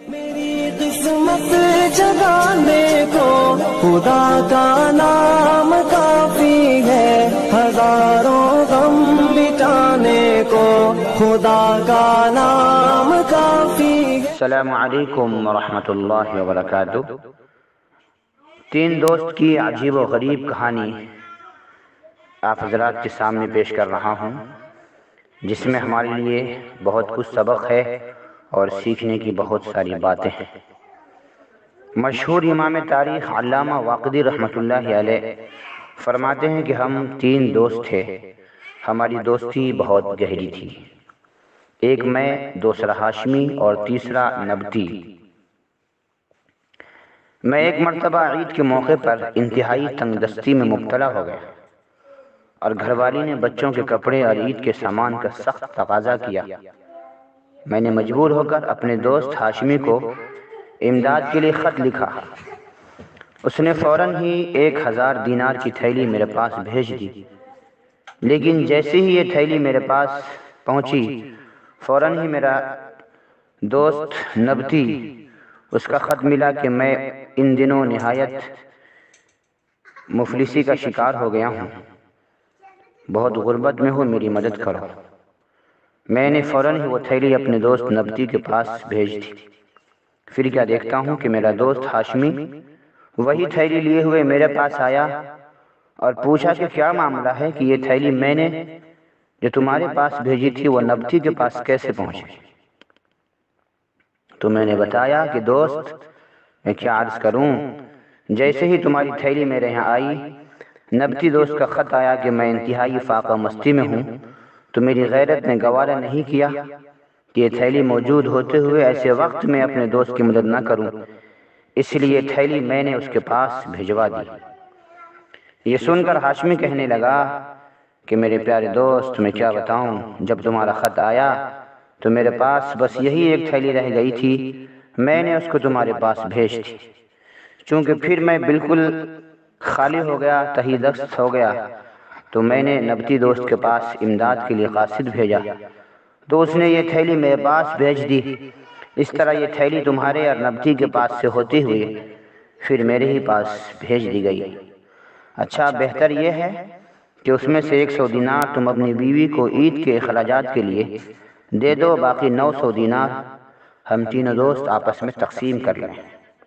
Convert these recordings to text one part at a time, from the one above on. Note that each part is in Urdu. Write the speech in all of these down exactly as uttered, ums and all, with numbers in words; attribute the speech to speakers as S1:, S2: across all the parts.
S1: میری قسمت جگانے کو خدا کا نام کافی ہے، ہزاروں غم مٹانے کو خدا کا نام کافی ہے۔
S2: السلام علیکم ورحمۃ اللہ وبرکاتہ۔ تین دوست کی عجیب و غریب کہانی آپ حضرات کے سامنے پیش کر رہا ہوں، جس میں ہمارے لیے بہت کچھ سبق ہے اور سیکھنے کی بہت ساری باتیں ہیں۔ مشہور امام تاریخ علامہ واقدی رحمۃ اللہ علیہ فرماتے ہیں کہ ہم تین دوست تھے، ہماری دوستی بہت گہری تھی۔ ایک میں، دوسرا ہاشمی اور تیسرا نبتی۔ میں ایک مرتبہ عید کے موقع پر انتہائی تنگ دستی میں مبتلا ہو گیا اور گھر والی نے بچوں کے کپڑے اور عید کے سامان کا سخت تقاضا کیا۔ میں نے مجبور ہو کر اپنے دوست ہاشمی کو امداد کے لیے خط لکھا۔ اس نے فوراً ہی ایک ہزار دینار کی تھیلی میرے پاس بھیج دی، لیکن جیسے ہی یہ تھیلی میرے پاس پہنچی، فوراً ہی میرا دوست نبتی اس کا خط ملا کہ میں ان دنوں نہایت مفلسی کا شکار ہو گیا ہوں، بہت غربت میں ہوں، میری مدد کرو۔ میں نے فوراً ہی وہ تھیلی اپنے دوست نبتی کے پاس بھیج دی۔ پھر کیا دیکھتا ہوں کہ میرا دوست ہاشمی وہی تھیلی لیے ہوئے میرے پاس آیا اور پوچھا کہ کیا معاملہ ہے کہ یہ تھیلی میں نے جو تمہارے پاس بھیجی تھی وہ نبتی کے پاس کیسے پہنچی؟ تو میں نے بتایا کہ دوست، میں کیا عرض کروں، جیسے ہی تمہاری تھیلی میرے یہاں آئی، نبتی دوست کا خط آیا کہ میں انتہائی فاقہ مستی میں ہوں، تو میری غیرت نے گوارا نہیں کیا کہ یہ تھیلی موجود ہوتے ہوئے ایسے وقت میں اپنے دوست کی مدد نہ کروں، اس لیے یہ تھیلی میں نے اس کے پاس بھجوا دی۔ یہ سن کر ہاشمی کہنے لگا کہ میرے پیارے دوست، میں کیا بتاؤں، جب تمہارا خط آیا تو میرے پاس بس یہی ایک تھیلی رہ گئی تھی، میں نے اس کو تمہارے پاس بھیج دی۔ چونکہ پھر میں بالکل خالی ہو گیا، تہی دست ہو گیا، تو میں نے نبتی دوست کے پاس امداد کے لیے قاصد بھیجا، تو اس نے یہ تھیلی میرے پاس بھیج دی۔ اس طرح یہ تھیلی تمہارے اور نبتی کے پاس سے ہوتی ہوئی پھر میرے ہی پاس بھیج دی گئی۔ اچھا، بہتر یہ ہے کہ اس میں سے ایک سو دینار تم اپنی بیوی کو عید کے اخراجات کے لیے دے دو، باقی نو سو دینار ہم تینوں دوست آپس میں تقسیم کر لیں۔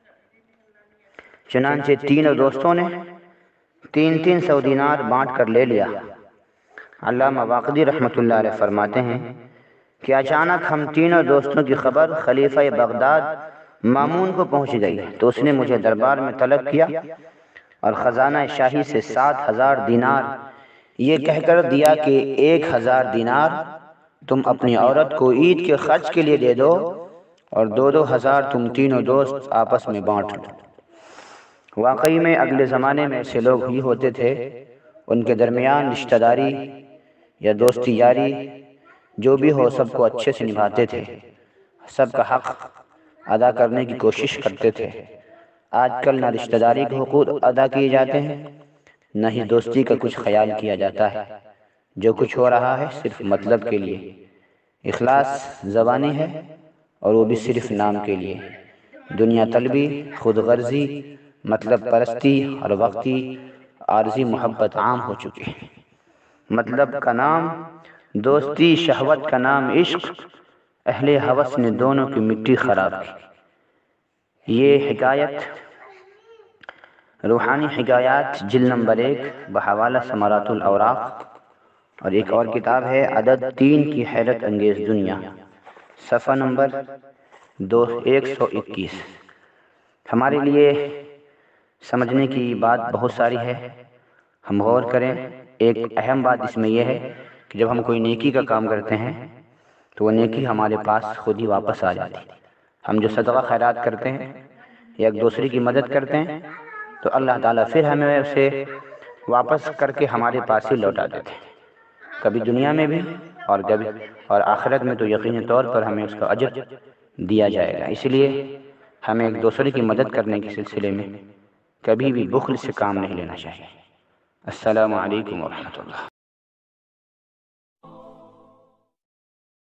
S2: چنانچہ تینوں دوستوں نے تین تین سو دینار بانٹ کر لے لیا۔ علامہ واقدی رحمۃ اللہ علیہ فرماتے ہیں کہ اچانک ہم تینوں دوستوں کی خبر خلیفہ بغداد مامون کو پہنچ گئی، تو اس نے مجھے دربار میں طلب کیا اور خزانہ شاہی سے سات ہزار دینار یہ کہہ کر دیا کہ ایک ہزار دینار تم اپنی عورت کو عید کے خرچ کے لیے دے دو اور دو دو ہزار تم تینوں دوست آپس میں بانٹ لو۔ واقعی میں اگلے زمانے میں ایسے لوگ ہی ہوتے تھے، ان کے درمیان رشتہ داری یا دوستی یاری جو بھی ہو سب کو اچھے سے نبھاتے تھے، سب کا حق ادا کرنے کی کوشش کرتے تھے۔ آج کل نہ رشتہ داری کے حقوق ادا کیے جاتے ہیں، نہ ہی دوستی کا کچھ خیال کیا جاتا ہے۔ جو کچھ ہو رہا ہے صرف مطلب کے لیے، اخلاص زبانی ہے اور وہ بھی صرف نام کے لیے۔ دنیا طلبی، خود غرضی، مطلب پرستی اور وقتی عارضی محبت عام ہو چکی ہے۔ مطلب کا نام دوستی، شہوت کا نام عشق، اہل ہوس نے دونوں کی مٹی خراب کی۔ یہ حکایت روحانی حکایات جلد نمبر ایک بحوالہ ثمرات الاوراق، اور ایک اور کتاب ہے عدد تین کی حیرت انگیز دنیا، صفحہ نمبر دو ایک سو اکیس۔ ہمارے لیے سمجھنے کی بات بہت ساری ہے، ہم غور کریں۔ ایک اہم بات اس میں یہ ہے کہ جب ہم کوئی نیکی کا کام کرتے ہیں تو وہ نیکی ہمارے پاس خود ہی واپس آ جاتی ہے۔ ہم جو صدقہ خیرات کرتے ہیں یا ایک دوسرے کی مدد کرتے ہیں تو اللہ تعالیٰ پھر ہمیں اسے واپس کر کے ہمارے پاس ہی لوٹا دیتے ہیں، کبھی دنیا میں بھی اور کبھی اور آخرت میں تو یقینی طور پر ہمیں اس کا اجر دیا جائے گا۔ اس لیے ہمیں ایک دوسرے کی مدد کرنے کے سلسلے میں کبھی بھی بخل سے کام نہیں لینا چاہیے۔ السلام علیکم ورحمۃ اللہ۔